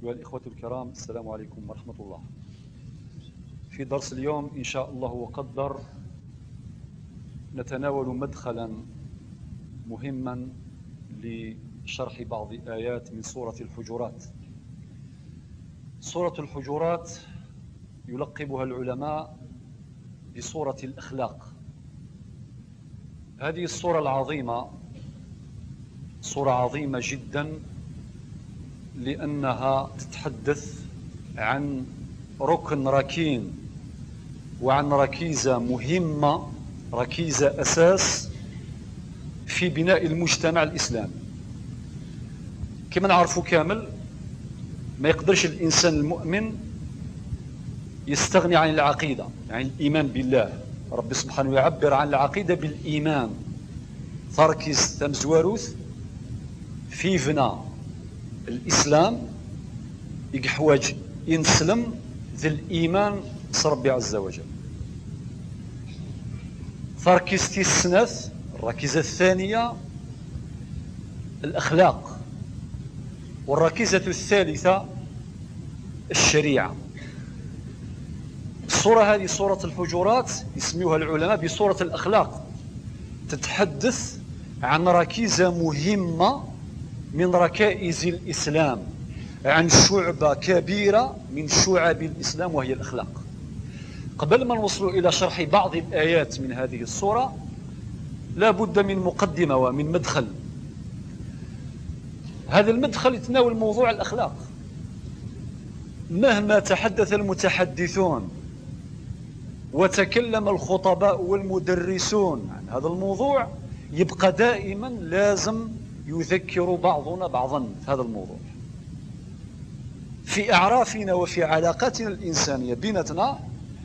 أيها الإخوة الكرام، السلام عليكم ورحمة الله. في درس اليوم إن شاء الله وقدر نتناول مدخلا مهما لشرح بعض آيات من سورة الحجرات. سورة الحجرات يلقبها العلماء بسورة الأخلاق. هذه السورة العظيمة سورة عظيمة جدا، لأنها تتحدث عن ركن ركين وعن ركيزة مهمة، ركيزة أساس في بناء المجتمع الإسلامي. كما نعرفوا كامل، ما يقدرش الإنسان المؤمن يستغني عن العقيدة، يعني الإيمان بالله. ربي سبحانه يعبر عن العقيدة بالإيمان. تركيز تمزواروث في فنا الإسلام يحواج ينسلم ذي الإيمان ربي عز وجل. تركيز السناث الركيزة الثانية الأخلاق، والركيزة الثالثة الشريعة. الصورة هذه سورة الحجرات يسميوها العلماء بسورة الأخلاق، تتحدث عن ركيزة مهمة من ركائز الإسلام، عن شعبة كبيرة من شعب الإسلام وهي الأخلاق. قبل ما نوصل إلى شرح بعض الآيات من هذه السورة لا بد من مقدمة ومن مدخل. هذا المدخل يتناول موضوع الأخلاق. مهما تحدث المتحدثون وتكلم الخطباء والمدرسون عن هذا الموضوع، يبقى دائما لازم يذكر بعضنا بعضا في هذا الموضوع. في أعرافنا وفي علاقاتنا الإنسانية بيناتنا،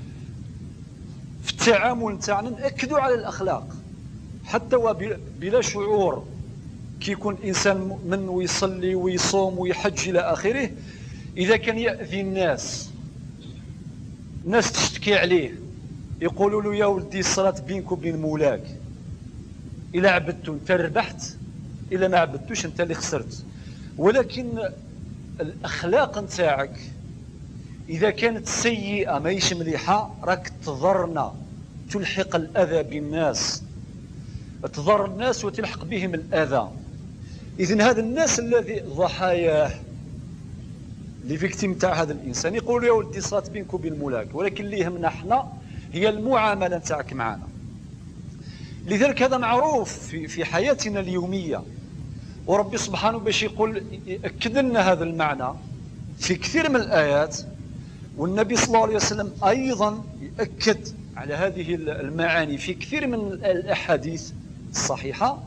في التعامل تاعنا نأكدوا على الأخلاق حتى وبلا شعور. كي يكون إنسان مؤمن ويصلي ويصوم ويحج إلى آخره، إذا كان يأذي الناس تشتكي عليه، يقولوا له يا ولدي الصلاة بينك وبين مولاك، إلا عبدتو أنت ربحت، إلا ما عبدتوش أنت اللي خسرت. ولكن الأخلاق نتاعك إذا كانت سيئة ماهيش مليحة، راك تضرنا، تلحق الأذى بالناس، تضر الناس وتلحق بهم الأذى. إذن هذا الناس الذي ضحاياه اللي فيكتيم تاع هذا الإنسان، يقولوا يا ولدي صلاة بينك وبين مولاك، ولكن اللي يهمنا احنا هي المعاملة تاعك معنا. لذلك هذا معروف في حياتنا اليومية، وربي سبحانه باش يأكد لنا هذا المعنى في كثير من الآيات، والنبي صلى الله عليه وسلم أيضا يأكد على هذه المعاني في كثير من الأحاديث الصحيحة.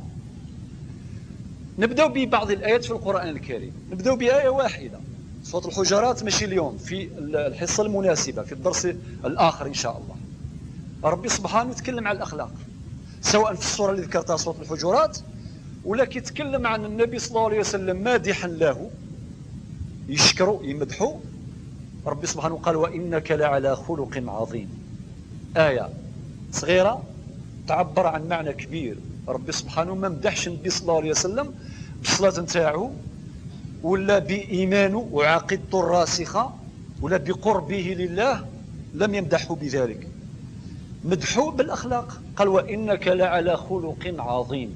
نبدأ ببعض الآيات في القرآن الكريم. نبدأ بآية واحدة، سورة الحجرات، ماشي اليوم، في الحصة المناسبة في الدرس الآخر إن شاء الله. ربي سبحانه يتكلم عن الأخلاق، سواء في السورة اللي ذكرتها سورة الحجرات، ولا يتكلم عن النبي صلى الله عليه وسلم مادحا له، يشكره يمدحه. ربي سبحانه قال وإنك لعلى خلق عظيم. آية صغيرة تعبر عن معنى كبير. ربي سبحانه ما مدحش النبي صلى الله عليه وسلم بالصلاة نتاعو، ولا بإيمانه وعقيدته الراسخة، ولا بقربه لله، لم يمدحه بذلك، مدحوه بالأخلاق. قال وإنك لعلى خلق عظيم.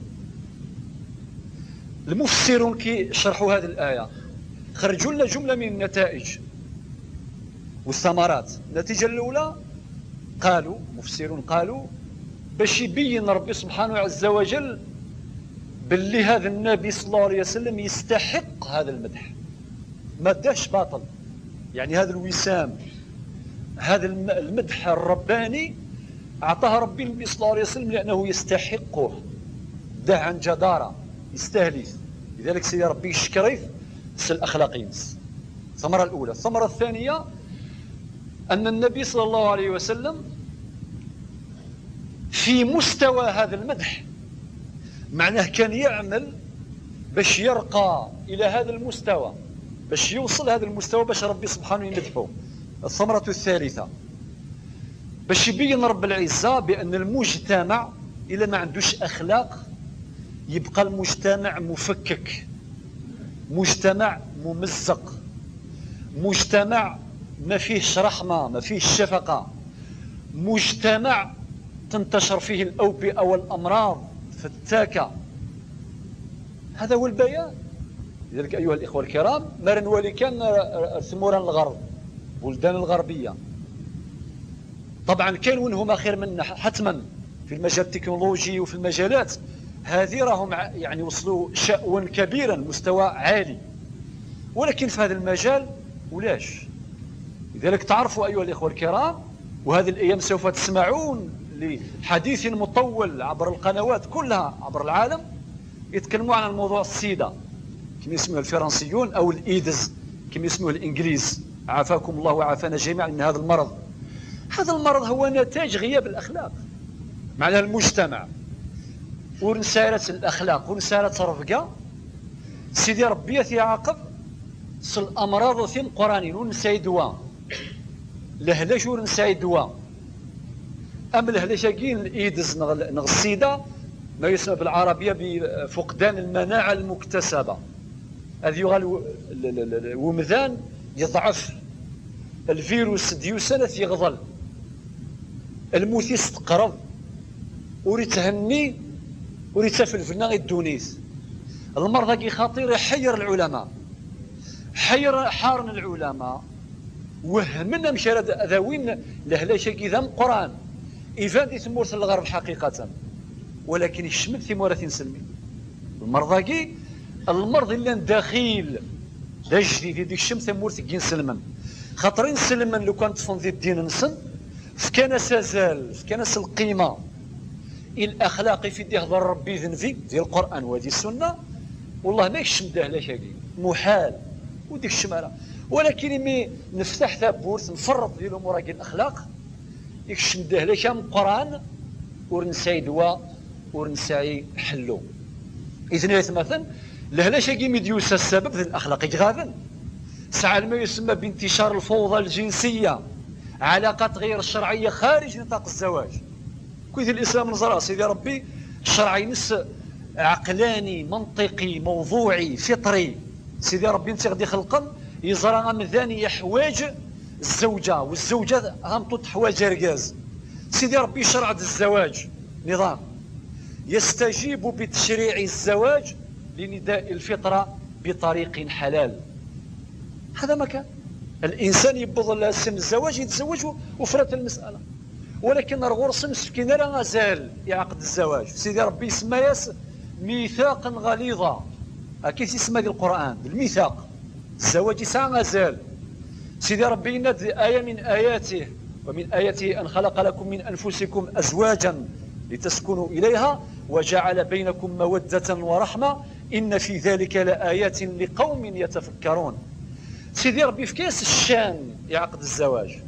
المفسرون كي شرحوا هذه الآية خرجوا لنا جملة من النتائج والثمرات. النتيجة الأولى قالوا مفسرون باش يبين ربي سبحانه عز وجل باللي هذا النبي صلى الله عليه وسلم يستحق هذا المدح، ما داش باطل. يعني هذا الوسام، هذا المدح الرباني أعطاه ربي النبي صلى الله عليه وسلم لأنه يستحقه، ده عن جدارة، يستهلث. لذلك سيدي ربي يشكريه في الأخلاقين. الثمرة الأولى. الثمرة الثانية أن النبي صلى الله عليه وسلم في مستوى هذا المدح، معناه كان يعمل باش يرقى إلى هذا المستوى، باش يوصل هذا المستوى، باش ربي سبحانه يمدحه. الثمرة الثالثة باش يبين رب العزة بأن المجتمع إذا ما عندوش أخلاق يبقى المجتمع مفكك، مجتمع ممزق، مجتمع ما فيهش رحمة، ما فيهش شفقة، مجتمع تنتشر فيه الأوبئة والأمراض فتاكة. هذا هو البيان. لذلك أيها الإخوة الكرام، مرن ولي كان ثمورا الغرب، بلدان الغربية طبعا كاين وينهم خير منا حتما في المجال التكنولوجي وفي المجالات هذه، راهم يعني وصلوا شأوا كبيرا، مستوى عالي، ولكن في هذا المجال ولاش. لذلك تعرفوا أيها الإخوة الكرام، وهذه الأيام سوف تسمعون لحديث مطول عبر القنوات كلها عبر العالم يتكلموا عن الموضوع السيدا كما يسموه الفرنسيون، أو الإيدز كما يسموه الإنجليز، عافاكم الله وعافانا جميعا من هذا المرض. هذا المرض هو نتاج غياب الأخلاق، معناها المجتمع ورنسالة الأخلاق ورنسالة الرفقة. سيدي ربي يعاقب الأمراض ثم قرانين ونساي دواء لهلاش ورنساي دواء. أما لهلاشاكين الإيدز نغ السيدا ما يسمى بالعربية بفقدان المناعة المكتسبة. هذه يغال الومذان يضعف، الفيروس ديوسانة يغضل، الموثيس تقرب، وريتهني وريتفلفلنا غير الدونيس. المرض كي خطير يحير العلماء، حارن العلماء، وهمنا مشارد أذاوين لهلاشاكي ذم قرآن إفادة ثمورة الغرب حقيقة، ولكن يشمل ثمورة سلمي. المرض اللي داخل دا جديد ديك الشمس ثمورة كي نسلمن، خاطرين نسلمن لو كانت تفنضي الدين نسن فكان سازال فكان القيمة الأخلاقي في دي هضر ربي ذنفي ديال القرآن وهذه السنة، والله ما يكشم داهلا شاكي محال وديك الشمالة. ولكن مي نفتح ثابورت نفرط ديال الأمور كي الأخلاق يكشم داهلا شام القرآن ورنساي دواء ورنساي حلو. إذن مثلا لهلا شاكي مديوسا السبب ذي الأخلاق غاذن سعى ما يسمى بانتشار الفوضى الجنسية، علاقات غير الشرعية خارج نطاق الزواج. كويت الإسلام نظرة سيدي ربي الشرعي نس عقلاني منطقي موضوعي فطري. سيدي ربي انت غادي خلقا يزرع من ثاني حوايج الزوجة، والزوجة غامطوط حوايج ركاز. سيدي ربي شرع الزواج نظام يستجيب بتشريع الزواج لنداء الفطرة بطريق حلال. هذا ما كان الإنسان يبض سن الزواج يتزوج وفرت المسألة، ولكن الغرس مسكين لا غزال يعقد الزواج. سيدي ربي يسمى ياس ميثاقا غليظا، كيف يسمى ذي القرآن بالميثاق. الزواج ساعة غزال. سيدي ربي يناد آية من آياته، ومن آياته أن خلق لكم من أنفسكم أزواجا لتسكنوا إليها وجعل بينكم مودة ورحمة إن في ذلك لآيات لقوم يتفكرون. سيدي ربي في كاس الشان يعقد الزواج،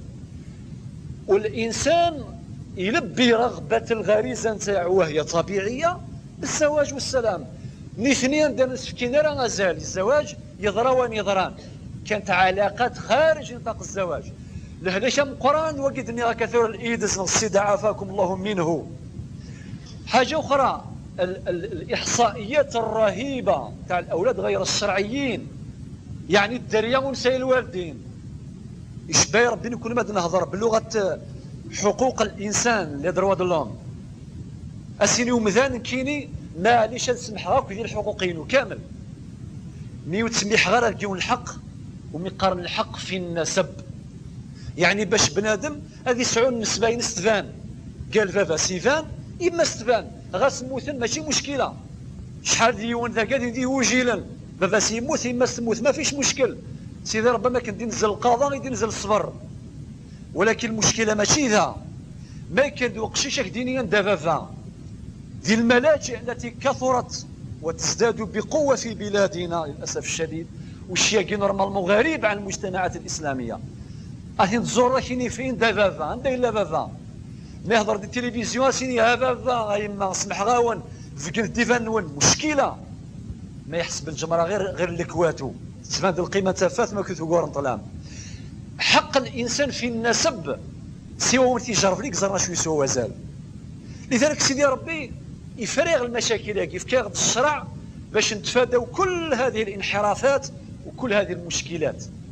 والإنسان يلبي رغبة الغريزة نتاعو وهي طبيعية بالزواج والسلام. الاثنين دا مسكين راه غزال الزواج يضران يضران، كانت علاقات خارج نطاق الزواج. لهذا شام القرآن وقدني راه كثير الإيدز السيدة عافاكم الله منه. حاجة أخرى الإحصائيات الرهيبة تاع الأولاد غير الشرعيين، يعني الدرية ونساء الوالدين يشبه ربي نكون ما نهضر بلغة حقوق الإنسان لي دروا دلهم أسيني ومذان كيني معليش نسمح هاك ديال الحقوقين كامل مي وتسميح غير كيون الحق ومقارن الحق في النسب. يعني باش بنادم هذه سعون نسبة نستفان قال بابا سيفان إما ستفان غاس موثن ماشي مشكلة، شحال ديون ذا قاعد يدي وجيلا بابا سيموت إما تموت ما فيش مشكل. سيدي ربما كان ينزل القضاء ينزل الصبر، ولكن المشكلة ماشي ذا ما كان وقشيشك دينيا دافافا دي الملاجئ التي كثرت وتزداد بقوة في بلادنا للأسف الشديد، والشيء نورمالمون غريب عن المجتمعات الإسلامية. أهين تزور كيني فين دافافا عندها إلا فافا ما يهضر دي التلفزيون سيني ها فافا أيما سمح غاون فكنت ديفانون مشكلة ما يحسب الجمرة غير الكواتو تفهم القيمة تفات ما كنت قورن طلام. حق الإنسان في النسب سوى تيجرب ليك زرنا شو يسوى وزال. لذلك سيدي ربي يفرغ المشاكل كيف كيغد الشرع باش نتفاداو كل هذه الانحرافات وكل هذه المشكلات.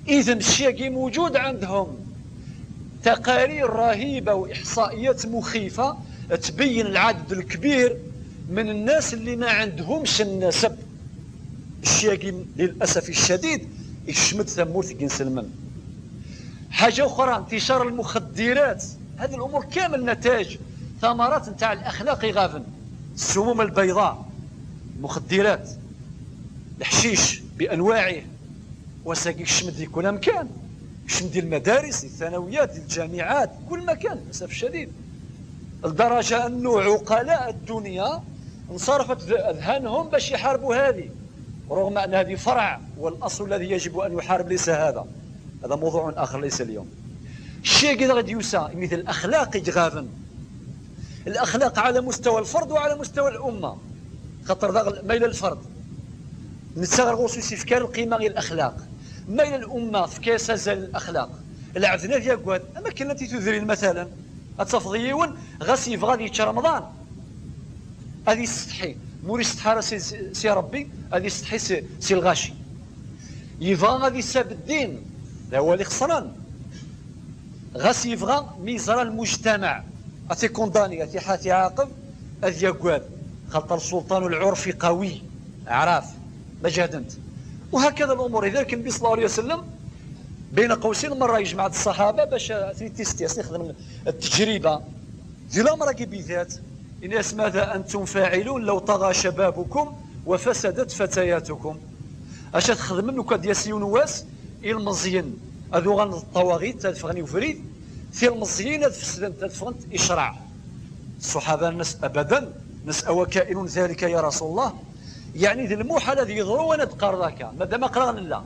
إذا الشيء موجود عندهم تقارير رهيبة وإحصائيات مخيفة تبين العدد الكبير من الناس اللي ما عندهمش النسب. الشيء للأسف الشديد يشمد ثمورة كنسلمن. حاجة أخرى انتشار المخدرات، هذه الأمور كامل نتاج ثمرات نتاع الأخلاق غافن. السموم البيضاء، المخدرات، الحشيش بأنواعه، وساقي الشمد في كل مكان، الشمد المدارس، الثانويات، الجامعات، كل مكان للأسف الشديد، لدرجة أنه عقلاء الدنيا انصرفت أذهانهم باش يحاربوا هذه، رغم أن هذه فرع، والأصل الذي يجب أن يحارب ليس هذا. هذا موضوع آخر ليس اليوم. الشيء كذا غادي يوسع مثل الأخلاق يتغافن. الأخلاق على مستوى الفرد وعلى مستوى الأمة، خاطر ميل الفرد نتساغر غوسوسي في كان القيمة غير الأخلاق، ميل الأمة في كاسة زال الأخلاق. العدنا ديال كواد أما كنا تيتذرين مثلا أتصفضيون غاسي غادي يتش رمضان، هذه يستحي موري استحارة سي ربي، هذه يستحي سي الغاشي يبغى غادي ساب الدين، هذا هو اللي خسران. غاسي يبغى ميزرا المجتمع أتي كونداني أتي حاتي عاقب أذ يقواد، خاطر السلطان العرفي قوي عراف ما جهدنت. وهكذا الأمور. لذلك النبي صلى الله عليه وسلم بين قوسين مرة يجمع الصحابة باش تيستي يخدم التجربة ديال الأمر بذات. الناس ماذا أنتم فاعلون لو طغى شبابكم وفسدت فتياتكم؟ اش تخدم منو كاد ياسيون نواس المزيين هذو غن الطواغيت تدفغني وفريد في المزيين تفسدن تدفغنت إشراع. الصحابة الناس أبدا ناس أوكائن ذلك يا رسول الله، يعني ذي الموحى الذي يضروا ونبقى ذاك مادام قرغن الله.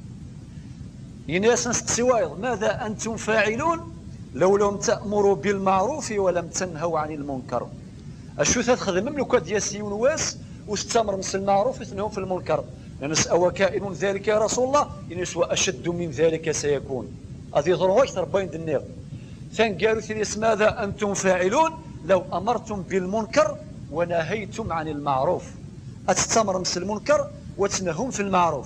يناس نستسوايض ماذا أنتم فاعلون لو لم تأمروا بالمعروف ولم تنهوا عن المنكر؟ أشو تخدم منو كاد ياسيون نواس واستمر مثل المعروف يتنهوا في المنكر. ناس أوكائن ذلك يا رسول الله، يناس وأشد من ذلك سيكون. هذه ضرورة ربين النير. ثان قالوا ثلاث ماذا أنتم فاعلون لو أمرتم بالمنكر ونهيتم عن المعروف. أتستمر مثل المنكر وتنهون في المعروف.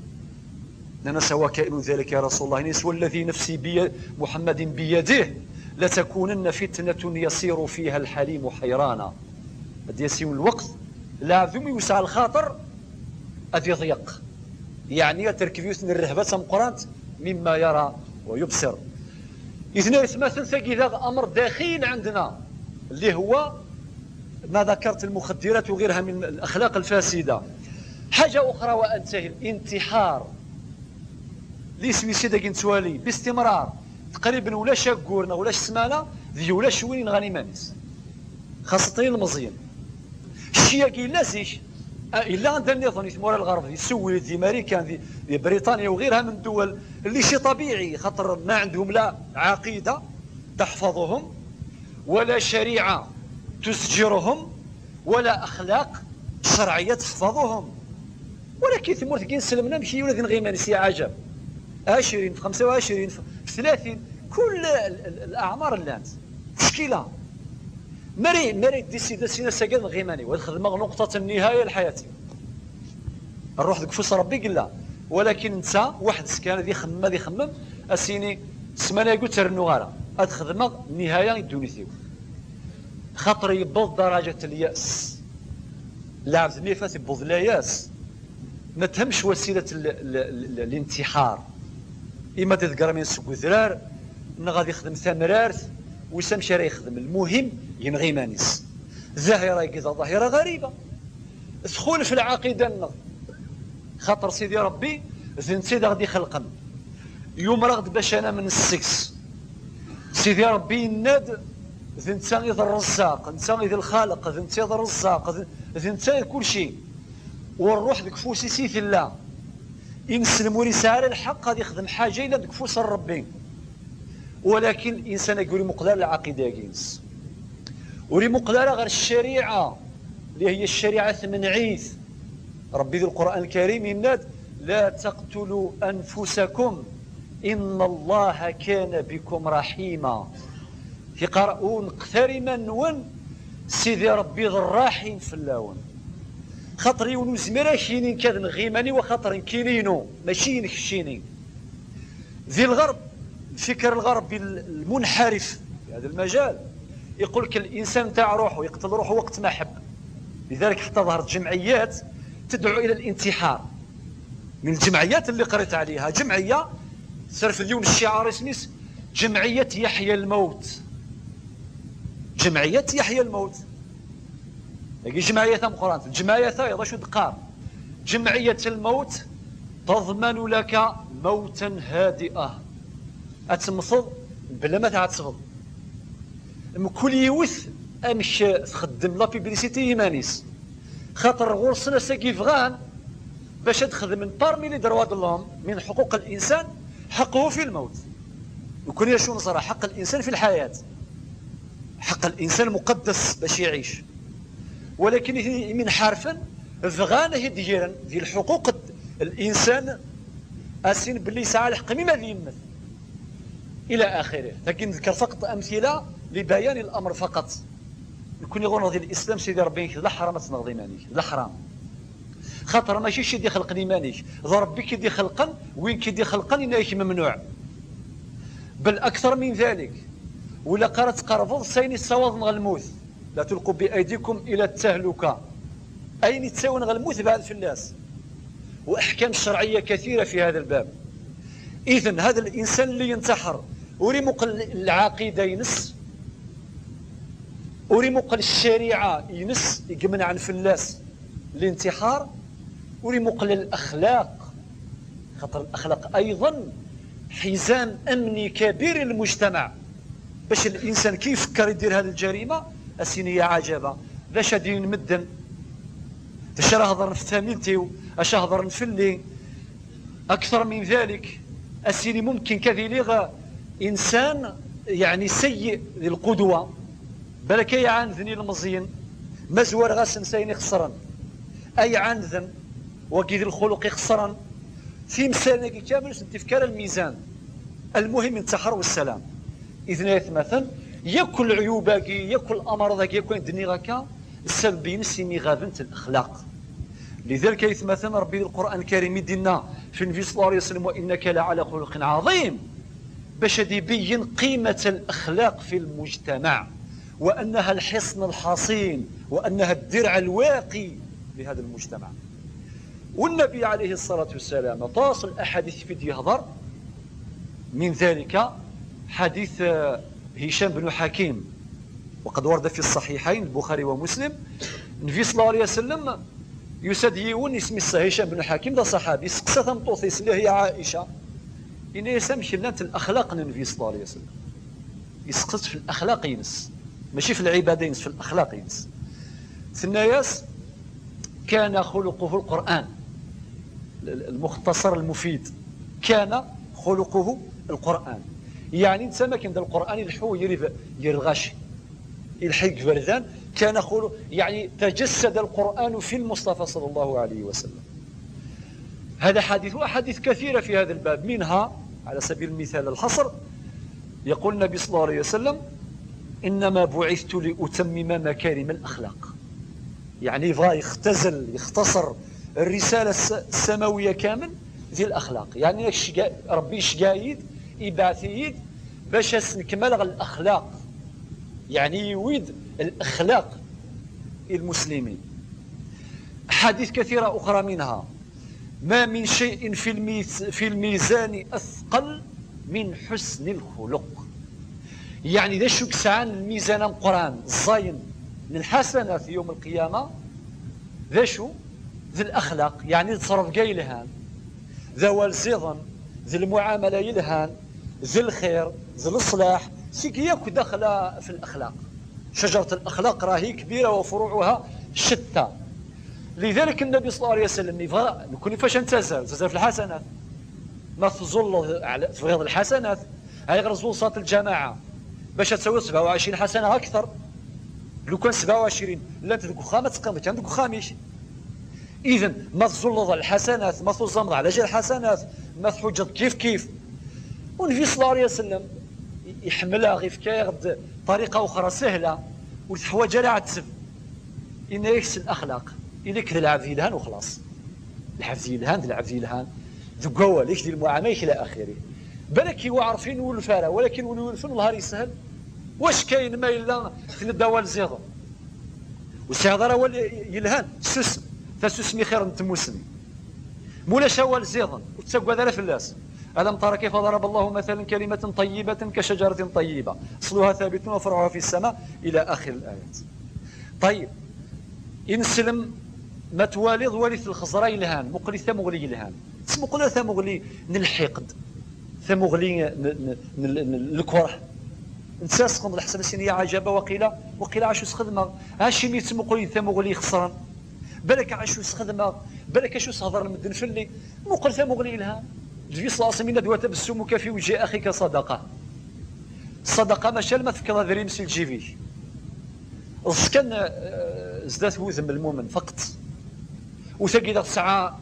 ناس أوكائن ذلك يا رسول الله، يناس والذي نفسي محمد بيده لتكونن فتنة يصير فيها الحليم حيرانا. هذا يسيون الوقت لا ذم يوسع الخاطر أذ يضيق، يعني تركبيوس من الرهبة مقرانت مما يرى ويبصر. إذن يتمثل ثقي ذا أمر داخل عندنا اللي هو ما ذكرت المخدرات وغيرها من الأخلاق الفاسدة. حاجة أخرى وأنتهي، الانتحار ليس ويسيدا نتوالي باستمرار تقريبا ولا شاكورنا ولا سمانة ذي ولا شوين غاني مانيس، خاصة المزيين الشياكي لازيش إلا عندنا النظام يتمور الغرب دي السويد دي أمريكان دي بريطانيا وغيرها من الدول اللي شيء طبيعي، خاطر ما عندهم لا عقيدة تحفظهم ولا شريعة تسجرهم ولا أخلاق شرعية تحفظهم. ولكن ثمور كي نسلمنا مشي ولاد نغيمان سي عجب 20 في 25 في 30 كل الأعمار اللانت مشكلة. مري ديسيدا سينا ساكن غيماني والخدمه نقطه النهايه لحياتي. نروح ذك فوس ربي قلا، ولكن انت واحد سكان ذي يخمم اسيني سمانه يقول ترنو غاره هاد خدمه النهايه يدوني ثيو خاطر يبوظ درجه الياس. لاعب نيفاس يبوظ لا ياس، ما تهمش وسيله الانتحار. اما تذكر من سوق ذرار غادي يخدم ثمرارث ويسمشي راه يخدم، المهم ينغي مانيس. ظاهره كذا ظاهره غريبه دخول في العقيده، خاطر سيدي ربي ذنتي غادي خلقن يوم رغد باش انا من السكس. سيدي ربي يناد ذنتا غير الرزاق، انت غير الخالق، ذنتا غير الرزاق، ذنتا كل شيء. والروح ديك فوسي سيث الله ينسلم وريسال الحق غادي يخدم حاجه الا ديك فوس ربي. ولكن الانسان يقول مقدار العقيده يجلس وري مقدار غير الشريعه اللي هي الشريعه ثمنعيث. ربي ذو القران الكريم يناد لا تقتلوا انفسكم ان الله كان بكم رحيما. في قرؤون قثرما نون سيدي ربي ذو الراحم في اللون. خاطر يونو زميرا كاينين كذا غيماني وخاطر كاينينو ماشي نكشيني ذي الغرب، الفكر الغربي المنحرف في هذا المجال يقول لك الانسان تاع روحه يقتل روحه وقت ما حب. لذلك حتى ظهرت جمعيات تدعو الى الانتحار. من الجمعيات اللي قريت عليها جمعيه صار في اليوم الشعار سميت جمعيه يحيى الموت. جمعيه يحيى الموت هي جمعيه القران، الجمعيه ايضا شو دقار جمعيه الموت تضمن لك موتا هادئه اتمصل بلا ما تعتصفض. كل يوث امش تخدم لا بيبليسيتي يمانيس خاطر غورسنا ساكي فغان باش تخدم من بارمي لي دروات اللهم من حقوق الانسان حقه في الموت. وكون يشون صراحه حق الانسان في الحياه، حق الانسان مقدس باش يعيش، ولكن من حرفا فغان هي ديرن ديال الحقوق الانسان اسين باللي ساعه الحق مما يمثل الى اخره. لكن نذكر فقط امثله لبيان الامر فقط. يكون يقول ديال الاسلام سيدي ربي لا حرام تنغضي مانيك لا حرام، خاطر ماشي شي دي خلقني مانيك ذا ربي كيدي خلقا وين كيدي خلقا انك ممنوع. بل اكثر من ذلك ولا قرات قرفض سيني السواد نغلموث لا تلقوا بايديكم الى التهلكه، اين تساوي نغلموث بعد في الناس. واحكام شرعيه كثيره في هذا الباب. اذن هذا الانسان اللي ينتحر وريمق العقيده ينس، وريمق الشريعه ينس يقمن عن فلاس الانتحار، وريمق الاخلاق خاطر الاخلاق ايضا حزام امني كبير للمجتمع. باش الانسان كيف يفكر يدير هذه الجريمه السينيه عجبه باش غادي نمدن اش راه هضر في تاميلتيو اش هضر نفلي. اكثر من ذلك السيني ممكن كذلك انسان يعني سيء للقدوه بالك يعاندني المزين مزور غاسن سيني خسرا اي عاندن وكيد الخلق خسرا في مسالنا كامل تفكر الميزان المهم التحر والسلام. اذن مثلا ياكل عيوبك ياكل امراضك يكون دنيغك السبب ينسي غابنت الاخلاق. لذلك يتمثل ربي القران الكريم يدينا في النبي صلى الله عليه وسلم وانك لعلى خلق عظيم باش يبين قيمه الاخلاق في المجتمع وانها الحصن الحصين وانها الدرع الواقي لهذا المجتمع. والنبي عليه الصلاه والسلام تواصل الاحاديث في يهضر من ذلك حديث هشام بن حكيم وقد ورد في الصحيحين البخاري ومسلم. النبي صلى الله عليه وسلم يسد يون اسمه هشام بن حكيم ده صحابي سقسات مطوثيس اللي هي عائشه ان يسمش لانت الاخلاق النبي صلى الله عليه وسلم يسقط في الاخلاق ينس ماشي في العباده ينس في الاخلاق ينس. ثناياس كان خلقه القران المختصر المفيد كان خلقه القران. يعني انت ما كان القران يلحو يرغش يلحق بردان كان خلق يعني تجسد القران في المصطفى صلى الله عليه وسلم. هذا حديث واحاديث كثيره في هذا الباب، منها على سبيل المثال الحصر يقول النبي صلى الله عليه وسلم انما بعثت لاتمم مكارم الاخلاق. يعني يبغى يختصر الرساله السماويه كامل في الاخلاق. يعني ربي شقايد يبعث يد باش نكمل الاخلاق، يعني يويد الاخلاق المسلمين. حديث كثيره اخرى منها ما من شيء في الميزان اثقل من حسن الخلق. يعني ذا شو كسعان الميزان القران الزاين للحسنات يوم القيامه ذا شو ذي الاخلاق. يعني تصرف قاي لهان ذا والزيضا ذي المعامله يلهان ذي الخير ذي الاصلاح سيكياك داخله في الاخلاق. شجره الاخلاق راهي كبيره وفروعها شتى. لذلك النبي صلى الله عليه وسلم يبغى نكون فاش نتزال في الحسنات ما تظل في غير الحسنات. هاي غير صلاه الجماعه باش تسوي 27 حسنه اكثر. لو كان 27 لا انت دوك خامس تقامت عندك خامش. اذا ما تظل الحسنات ما تظل على جال الحسنات ما تحجد كيف والنبي صلى الله عليه وسلم يحملها غير في طريقه اخرى سهله وتحواج على التسب ان يكس الاخلاق اليك العب في الهان وخلاص. العب في الهان ذو قوالك ذي المعامله الى اخره. بالك عارفين والفاره، ولكن ولفن النهار يسهل. واش كاين ما الا تنداوى الزيضه والسيهضره هو يلهان السسم، فالسسم خير من تموسم مولاش هو الزيضا وتسقى ذا فلاس. ألم ترى كيف ضرب الله مثلا كلمة طيبة كشجرة طيبة أصلها ثابت وفرعها في السماء إلى آخر الآيات. طيب إنسلم ما توالد ولي الخزراء الهان مقلي ثمغلي الهان مقلي ثمغلي نلحقد ثمغلي الكره نساس قند الحسن سنية عجبة وقيل عاشو سخدمة هاشي ميت مقلي ثمغلي خسران بالك عاشو سخدمة بالك عاشو سهضر المدن فلي مقل ثمغلي الهان. النبي صلى الله عليه وسلم دوا تبسمك في وجه اخيك صدقه. الصدقه ماشي ما تفكر ذري مسيل جيبي كان زدات وذم المؤمن فقط وتجد ساعه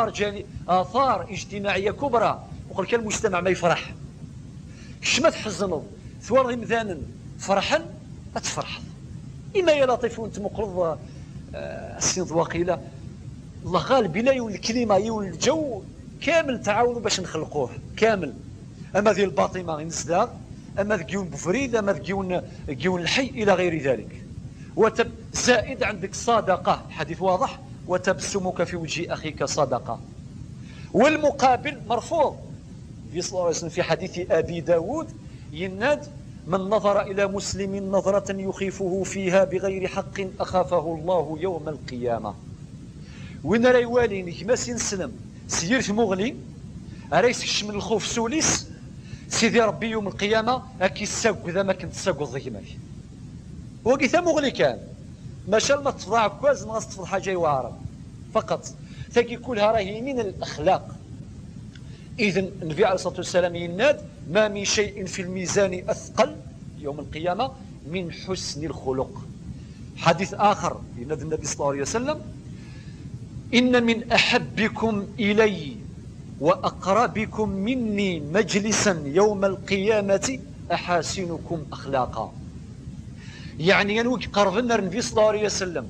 اثار اجتماعيه كبرى وقال كان المجتمع ما يفرح كش ما تحزنوا ثوار مذانا فرحا تفرح اما يا لطيف وانت مقرض السنض وقيله الله غالب لا يول الكلمه يول الجو كامل تعاونوا باش نخلقوه كامل. اما ذي الباطمه نزداد اما ذكيون بفريد اما ذكيون الحي الى غير ذلك. زائد عندك صدقه حديث واضح وتبسمك في وجه اخيك صدقه. والمقابل مرفوض في صلى الله عليه وسلم في حديث ابي داود يناد من نظر الى مسلم نظره يخيفه فيها بغير حق اخافه الله يوم القيامه. وين راه يوالي كما سنسلم سيرت مغلي ريس كش من الخوف سوليس سيدي ربي يوم القيامه اكي الساق اذا ما كنت ساق الضيمه وقيثا مغلي كان ما شاء الله تفضع كواز ناقص تفضل حاجه يوارد فقط تاكي كلها راهي من الاخلاق. اذا النبي عليه الصلاه والسلام يناد ما من شيء في الميزان اثقل يوم القيامه من حسن الخلق. حديث اخر يناد النبي صلى الله عليه وسلم إن من أحبكم إلي وأقربكم مني مجلسا يوم القيامة أحاسنكم أخلاقا. يعني ينوك قربنا النبي صلى الله عليه وسلم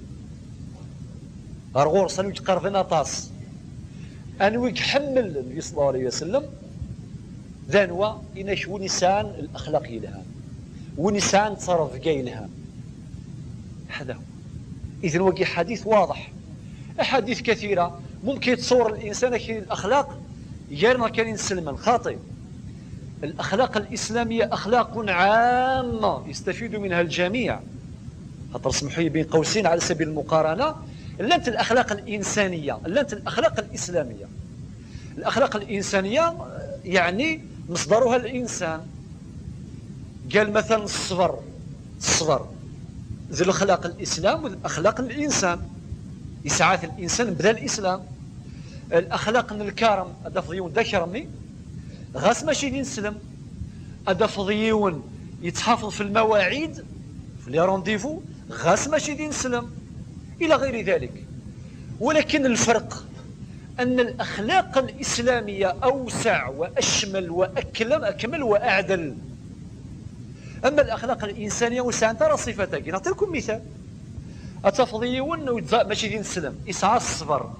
أرغور سنوك قربنا طاس أنوك حمل النبي صلى الله عليه وسلم ذانوا إناش ونسان الأخلاق لها ونسان تصرف جايلها هذا هو. إذن وقي حديث واضح أحاديث كثيرة ممكن تصور الإنسان كي الأخلاق غير ما كان يسلم خاطئ. الأخلاق الإسلامية أخلاق عامة يستفيد منها الجميع. خاطر اسمحوا لي بين قوسين على سبيل المقارنة لانت الأخلاق الإنسانية لانت الأخلاق الإسلامية. الأخلاق الإنسانية يعني مصدرها الإنسان. قال مثلا الصبر ذي الأخلاق الإسلام والأخلاق الإنسان إسعاف الإنسان بدا الإسلام. الأخلاق الكرم هذا فضيون ذكرني غاس ماشي دين سلم هذا فضيون يتحافظ في المواعيد في لي رونديفو غاس ماشي دين سلم إلى غير ذلك. ولكن الفرق أن الأخلاق الإسلامية أوسع وأشمل وأكمل وأعدل. أما الأخلاق الإنسانية وسع ترى صفتك. نعطيكم مثال أتفضيون ماشي دين السلام يسعى الصبر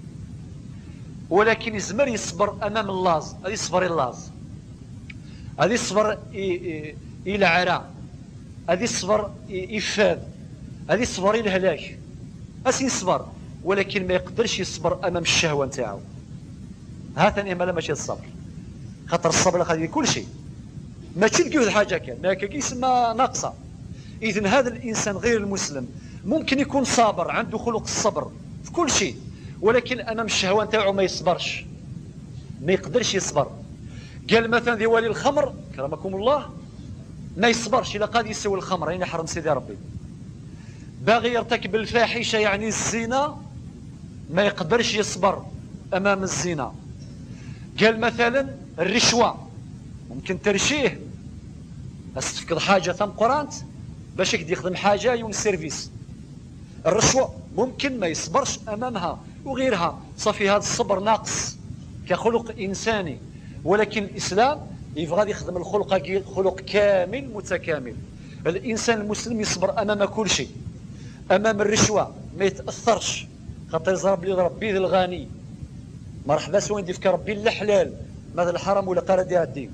ولكن يزمر يصبر أمام اللاز هذه يصبر اللاز هذه يصبر إلى عراء هذه يصبر إفاد هذه يصبر إلى هلاك هذا يصبر ولكن ما يقدرش يصبر أمام الشهوة نتاعو. هذا ما ماشي الصبر خاطر الصبر خلي كل شيء ما تلقيو حاجة كان ما كيسمى ناقصة. إذن هذا الإنسان غير المسلم ممكن يكون صابر عنده خلق الصبر في كل شيء ولكن امام الشهوه نتاعو ما يصبرش ما يقدرش يصبر. قال مثلا ذي ولي الخمر كرمكم الله ما يصبرش الا قاد يسوي الخمر يعني حرم سيدي ربي. باغي يرتكب الفاحشه يعني الزنا ما يقدرش يصبر امام الزنا. قال مثلا الرشوه ممكن ترشيه بس تفقد حاجه ثم قرانت باش يقدر يخدم حاجه يون سيرفيس. الرشوة ممكن ما يصبرش أمامها وغيرها صافي هذا الصبر ناقص كخلق إنساني. ولكن الإسلام يبغى يخدم خلق كامل متكامل. الإنسان المسلم يصبر أمام كل شيء. أمام الرشوة ما يتأثرش خاطر يضرب لي ربي الغني مرحبا سوين ديفك ربي الحلال ماذا الحرام ولا قال دي الدين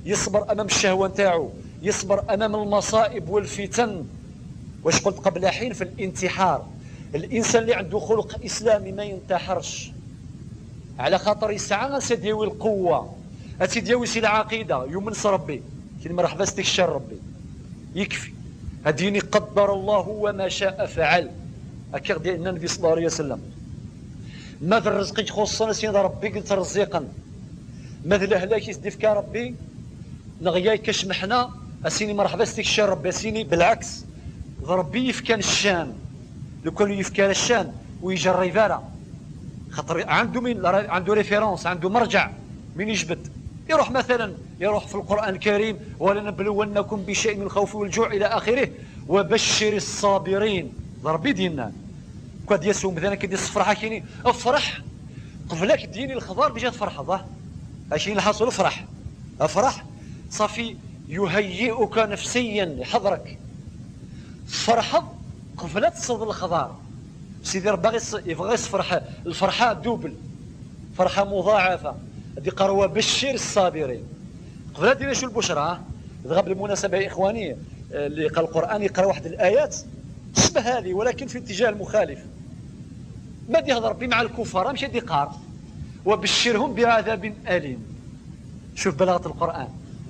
يصبر امام الشهوه نتاعو، يصبر امام المصائب والفتن. واش قلت قبل حين في الانتحار؟ الانسان اللي عنده خلق اسلامي ما ينتحرش، على خاطر يسعى سيديوي القوه، سيديوي سي العقيده، يمنس ربي كي ما رحبستك الشر ربي يكفي. هديني قدر الله وما شاء فعل، هكا ديال النبي صلى الله عليه وسلم. ماذا الرزق يخصنا سيدي ربي قلت رزقا، ماذا الهلاك يسدفك ربي نغياي كشمحنا اسيني مرحبا ستيك الشان ربي اسيني. بالعكس ربي يفكان الشان، لو كان يفكان الشان ويجري فارا خاطر عنده عنده ريفيرونس، عنده مرجع من يجبد. يروح مثلا يروح في القرآن الكريم ولنبلونكم بشيء من الخوف والجوع إلى آخره، وبشر الصابرين. ربي ديالنا كاد يسوم مثلا كيدير الصفرحه كاينين افرح قبلك ديني الخضار بيجي تفرح ظه اش اللي حاصل. افرح صافي يهيئك نفسيا يحضرك فرحه قبل تصد الخضار. سيدي ربي يبغي يفرح الفرحه دوبل، فرحه مضاعفه. هذه قروه بشر الصابرين. قبل دينا شو البشرى دغا بالمناسبه يا اخواني اللي قال القران يقرا واحد الايات تشبه هذه ولكن في الاتجاه المخالف. ما يهضر ربي مع الكفار ماشي قار وبشرهم بعذاب اليم. شوف بلاغه القران،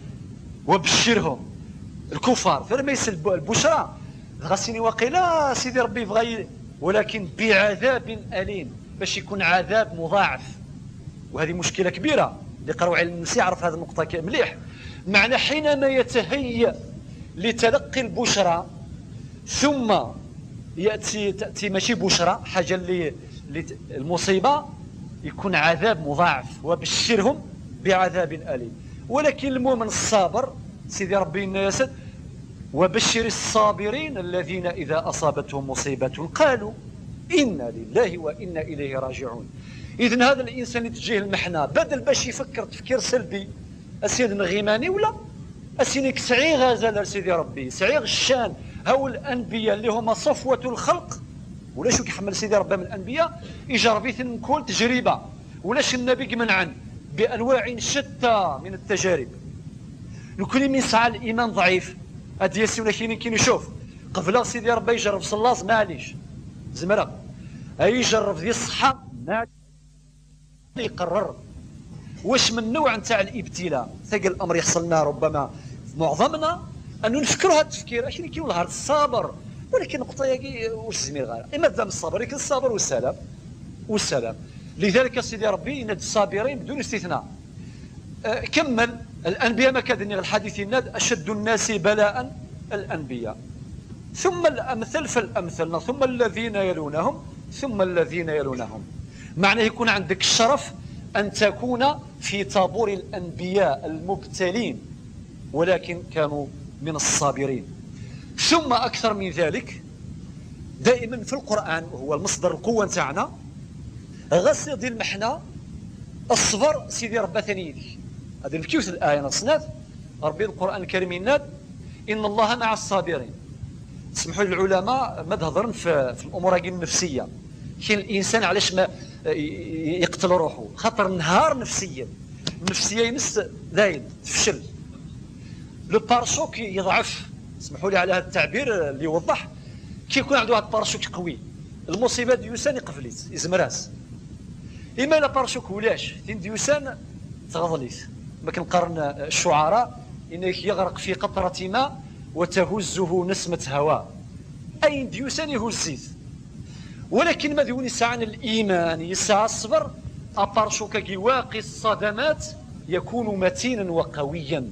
وبشرهم الكفار فلما يسلب البشرى غاسيني واقيلا سيدي ربي يبغى ولكن بعذاب اليم باش يكون عذاب مضاعف. وهذه مشكله كبيره اللي قراو علم النفس يعرف هذه النقطه مليح. معنى حينما يتهيأ لتلقي البشرى ثم تأتي ماشي بشرى حاجة اللي المصيبة يكون عذاب مضاعف. وبشرهم بعذاب أليم. ولكن المؤمن الصابر سيدي ربي الناس وبشر الصابرين الذين إذا أصابتهم مصيبة قالوا إنا لله وإنا إليه راجعون. إذن هذا الإنسان يتجه المحنة بدل باش يفكر تفكير سلبي أسيد نغيماني ولا أسينيك سعي غازل سيدي ربي سعي الشان. هاو الانبياء اللي هما صفوه الخلق ولاش كيحمل سيدي ربي من الانبياء يجرب كل تجربه ولاش النبي منعا بانواع شتى من التجارب. لكل من سعى الايمان ضعيف هاد ياسين كاين يشوف قبل سيدي ربي يجرب صلاص معليش زمرا يجرب ذي الصحه ما يقرر واش من نوع نتاع الابتلاء. ثقل الامر يحصلنا ربما معظمنا انه نفكروا هذا التفكير اش كاين الهار الصابر. ولكن نقطه ياكي واش زميل غير اما دام الصبر لكن الصبر والسلام. لذلك سيدي ربي ينادي الصابرين بدون استثناء. كمل الانبياء ما كادني الحديث يناد اشد الناس بلاء الانبياء ثم الامثل فالامثل ثم الذين يلونهم ثم الذين يلونهم. معناه يكون عندك الشرف ان تكون في طابور الانبياء المبتلين ولكن كانوا من الصابرين. ثم أكثر من ذلك دائما في القرآن وهو المصدر القوة نتاعنا غسل ديال المحنة الصبر سيدي ربي ثاني. هذا الكيوس الآية نصنات ربي القرآن الكريم يناد إن الله مع الصابرين. تسمحوا للعلماء ما تهضرن في الأمور النفسية. كاين الإنسان علاش ما يقتل روحه خاطر نهار نفسيا النفسية ينس داين تفشل. لو باراشوك يضعف اسمحوا لي على هذا التعبير اللي يوضح كي يكون عنده هذا الباراشوك قوي المصيبه ديوسان يقفليت يزمراس. اما لا باراشوك ولاش تين ديوسان تغضليت. ما كنقارن الشعراء انك يغرق في قطره ماء وتهزه نسمه هواء. اي ديوسان يهزيت. ولكن ما ديوني ساعه الايمان يسعى الصبر اباراشوك يواقي الصدمات يكون متينا وقويا.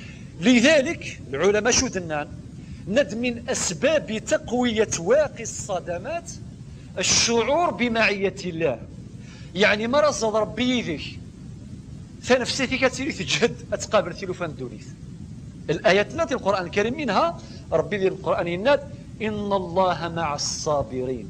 لذلك العلماء شو دنان ند من أسباب تقوية واقي الصدمات الشعور بمعية الله. يعني ما رصد ربي يذيك فنفسيتي كتسيري تجهد أتقابل تلوفان دوليث. الآيات التي القرآن الكريم منها ربي ذي القرآن يناد إن الله مع الصابرين.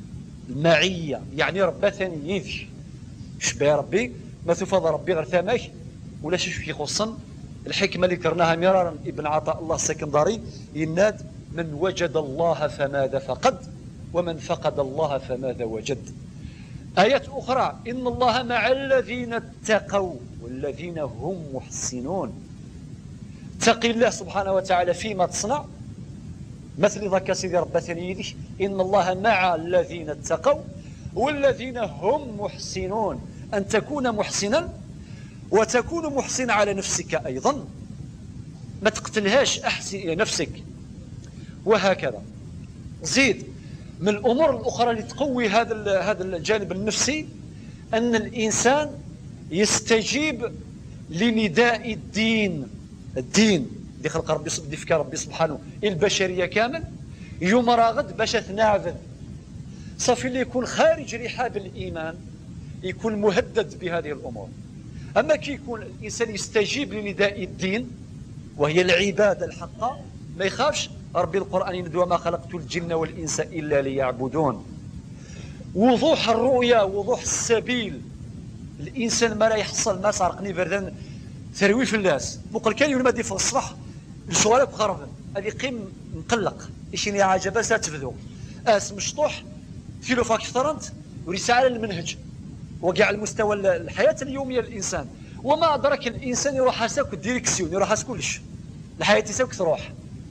المعية يعني ربي ثاني يذي شبه ربي ما تفضل ربي غير ثماك ولا شي يخصن. الحكمة اللي ذكرناها مرارا ابن عطاء الله السكندري يناد من وجد الله فماذا فقد ومن فقد الله فماذا وجد. آيات أخرى إن الله مع الذين اتقوا والذين هم محسنون. اتق الله سبحانه وتعالى فيما تصنع. مثل ذاك سيدي ربي ثاني إن الله مع الذين اتقوا والذين هم محسنون. أن تكون محسنا وتكون محسنا على نفسك أيضا، ما تقتلهاش، أحسن إلى نفسك وهكذا. زيد من الأمور الأخرى اللي تقوي هذا الجانب النفسي أن الإنسان يستجيب لنداء الدين اللي خلق ربي فكر ربي سبحانه البشرية كامل يوم راغد باش تنعبد. صافي اللي يكون خارج رحاب الإيمان يكون مهدد بهذه الأمور. أما كي يكون الإنسان يستجيب لنداء الدين وهي العبادة الحقة ما يخافش. ربي القرآن يندى وما خلقت الجن والإنس إلا ليعبدون. وضوح الرؤية، وضوح السبيل. الإنسان ما لا يحصل ما سرقني بردان ثروي في الناس مقل كان يولي مادي في الصباح الشوارع بخربا هذه قيم مقلق إشيني عجبة ساتفذو مشطوح فيلو فاكثرنت ورسالة المنهج وقع على مستوى الحياة اليومية للإنسان. وما أدرك الإنسان يروح يساوك الديريكسيون، يروح يساوك كلش الحياة يساوك تروح.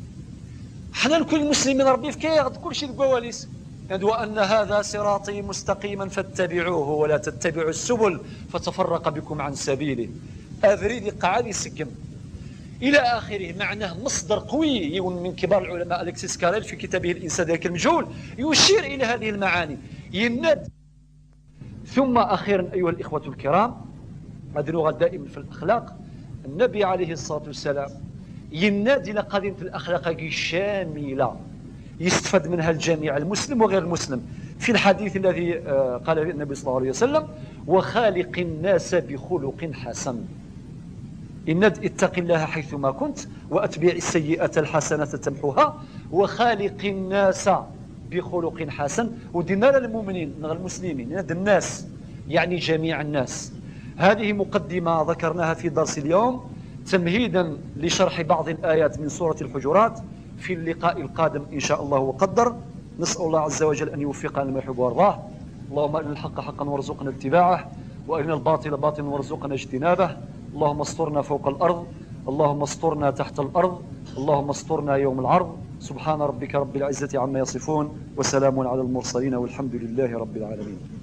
حنا نكون مسلمين ربي في كي كل شيء الكواليس وأن هذا صراطي مستقيما فاتبعوه ولا تتبعوا السبل فتفرق بكم عن سبيله. أذريدي قاعد يسقم إلى آخره. معناه مصدر قوي من كبار العلماء أليكسيس كاريل في كتابه الإنسان ذلك المجهول يشير إلى هذه المعاني يناد. ثم أخيرا أيها الإخوة الكرام، هذه لغة دائما في الأخلاق. النبي عليه الصلاة والسلام ينادي إلى قضية الأخلاق الشاملة يستفاد منها الجميع المسلم وغير المسلم. في الحديث الذي قال النبي صلى الله عليه وسلم وخالق الناس بخلق حسن. إناد اتق الله حيثما كنت وأتبع السيئة الحسنة تمحوها وخالق الناس بخلق حسن. ودينا للمؤمنين المسلمين الناس يعني جميع الناس. هذه مقدمة ذكرناها في درس اليوم تمهيدا لشرح بعض الآيات من سورة الحجرات في اللقاء القادم إن شاء الله وقدر. نسأل الله عز وجل أن يوفقنا لما يحب ويرضاه. اللهم أرنا الحق حقا وارزقنا اتباعه وأرنا الباطل باطلا وارزقنا اجتنابه. اللهم استرنا فوق الأرض، اللهم استرنا تحت الأرض، اللهم استرنا يوم العرض. سبحان ربك رب العزة عما يصفون وسلام على المرسلين والحمد لله رب العالمين.